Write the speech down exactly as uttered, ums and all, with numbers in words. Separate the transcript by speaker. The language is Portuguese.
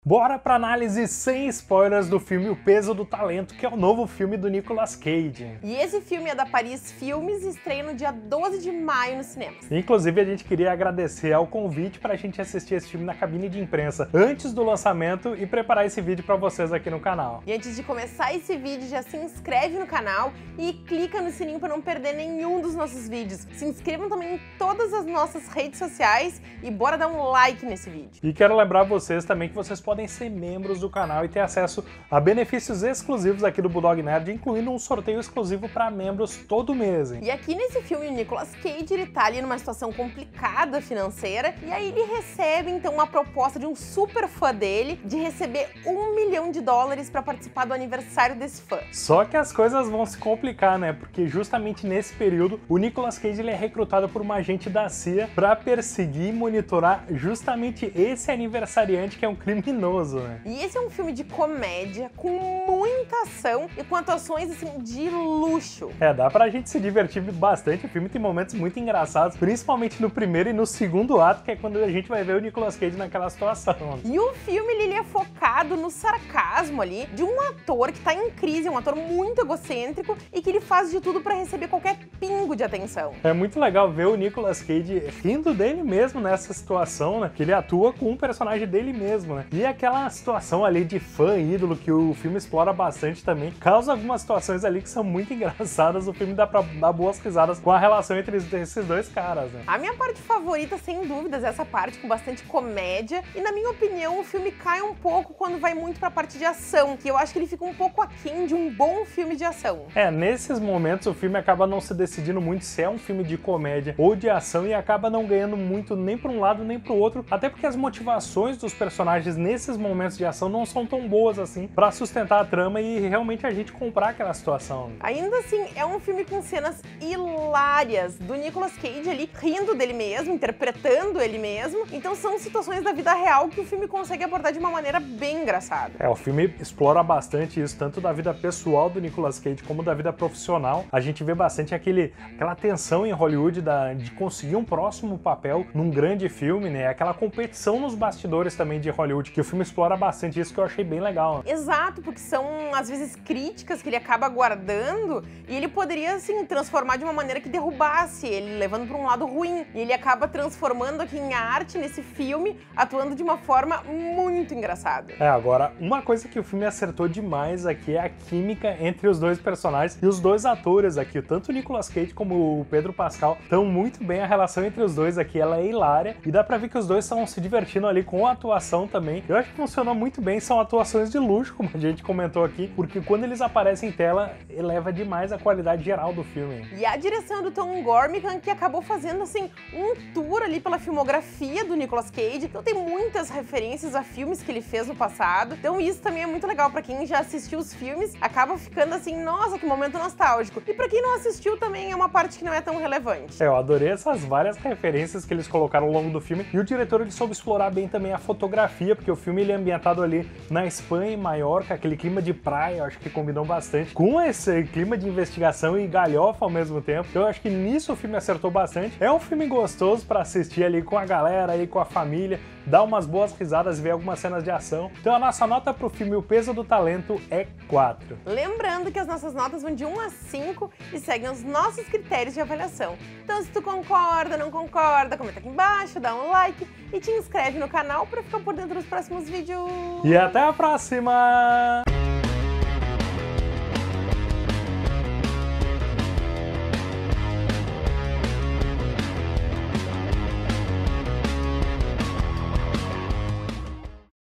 Speaker 1: Bora pra análise sem spoilers do filme O Peso do Talento, que é o novo filme do Nicolas Cage.
Speaker 2: E esse filme é da Paris Filmes e estreia no dia doze de maio nos cinemas.
Speaker 1: Inclusive, a gente queria agradecer ao convite pra gente assistir esse filme na cabine de imprensa antes do lançamento e preparar esse vídeo pra vocês aqui no canal.
Speaker 2: E antes de começar esse vídeo, já se inscreve no canal e clica no sininho para não perder nenhum dos nossos vídeos. Se inscrevam também em todas as nossas redes sociais e bora dar um like nesse vídeo.
Speaker 1: E quero lembrar vocês também que vocês podem ser membros do canal e ter acesso a benefícios exclusivos aqui do Bulldog Nerd, incluindo um sorteio exclusivo para membros todo mês, hein?
Speaker 2: E aqui nesse filme o Nicolas Cage, ele tá ali numa situação complicada financeira e aí ele recebe então uma proposta de um super fã dele de receber um milhão de dólares para participar do aniversário desse fã.
Speaker 1: Só que as coisas vão se complicar, né? Porque justamente nesse período o Nicolas Cage ele é recrutado por uma agente da C I A para perseguir e monitorar justamente esse aniversariante que é um criminoso, né?
Speaker 2: E esse é um filme de comédia com muita ação e com atuações assim de luxo.
Speaker 1: É, dá pra gente se divertir bastante. O filme tem momentos muito engraçados, principalmente no primeiro e no segundo ato, que é quando a gente vai ver o Nicolas Cage naquela situação.
Speaker 2: E o filme ele é focado no sarcasmo ali de um ator que tá em crise, um ator muito egocêntrico e que ele faz de tudo pra receber qualquer pingo de atenção.
Speaker 1: É muito legal ver o Nicolas Cage rindo dele mesmo nessa situação, né? Que ele atua com um personagem dele mesmo, né? E aquela situação ali de fã ídolo que o filme explora bastante também, causa algumas situações ali que são muito engraçadas. O filme dá pra dar boas risadas com a relação entre esses dois caras, né?
Speaker 2: A minha parte favorita, sem dúvidas, é essa parte com bastante comédia e, na minha opinião, o filme cai um pouco quando vai muito pra parte de ação, que eu acho que ele fica um pouco aquém de um bom filme de ação.
Speaker 1: É, nesses momentos o filme acaba não se decidindo muito se é um filme de comédia ou de ação e acaba não ganhando muito nem pra um lado nem pro outro, até porque as motivações dos personagens nesses momentos de ação não são tão boas assim pra sustentar a trama e realmente a gente comprar aquela situação.
Speaker 2: Ainda assim, é um filme com cenas hilárias do Nicolas Cage ali rindo dele mesmo, interpretando ele mesmo, então são situações da vida real que o filme consegue abordar de uma maneira bem engraçada.
Speaker 1: É, o filme explora bastante isso, tanto da vida pessoal do Nicolas Cage como da vida profissional. A gente vê bastante aquele, aquela tensão em Hollywood da, de conseguir um próximo papel num grande filme, né? Aquela competição nos bastidores também de Hollywood, que o filme explora bastante isso, que eu achei bem legal.
Speaker 2: Exato, porque são às vezes críticas que ele acaba guardando e ele poderia assim transformar de uma maneira que derrubasse ele, levando para um lado ruim. E ele acaba transformando aqui em arte nesse filme, atuando de uma forma muito engraçada.
Speaker 1: É, agora, uma coisa que o filme acertou demais aqui é a química entre os dois personagens e os dois atores aqui, tanto o Nicolas Cage como o Pedro Pascal, estão muito bem. A relação entre os dois aqui, ela é hilária e dá pra ver que os dois estão se divertindo ali com a atuação também. Eu acho que funcionou muito bem, são atuações de luxo, como a gente comentou aqui, porque quando eles aparecem em tela, eleva demais a qualidade geral do filme.
Speaker 2: E a direção do Tom Gormican, que acabou fazendo assim um tour ali pela filmografia do Nicolas Cage, então tem muitas referências a filmes que ele fez no passado, então isso também é muito legal pra quem já assistiu os filmes, acaba ficando assim, nossa, que momento nostálgico. E pra quem não assistiu também é uma parte que não é tão relevante.
Speaker 1: É, eu adorei essas várias referências que eles colocaram ao longo do filme, e o diretor ele soube explorar bem também a fotografia, porque o filme ele é ambientado ali na Espanha, em Maiorca, aquele clima de praia, eu acho que combinou bastante com esse clima de investigação e galhofa ao mesmo tempo. Eu acho que nisso o filme acertou bastante. É um filme gostoso pra assistir ali com a galera e com a família, dar umas boas risadas e ver algumas cenas de ação. Então a nossa nota pro filme O Peso do Talento é quatro.
Speaker 2: Lembrando que as nossas notas vão de um a cinco e seguem os nossos critérios de avaliação. Então se tu concorda, não concorda, comenta aqui embaixo, dá um like e te inscreve no canal pra ficar por dentro dos próximos vídeos.
Speaker 1: E até a próxima!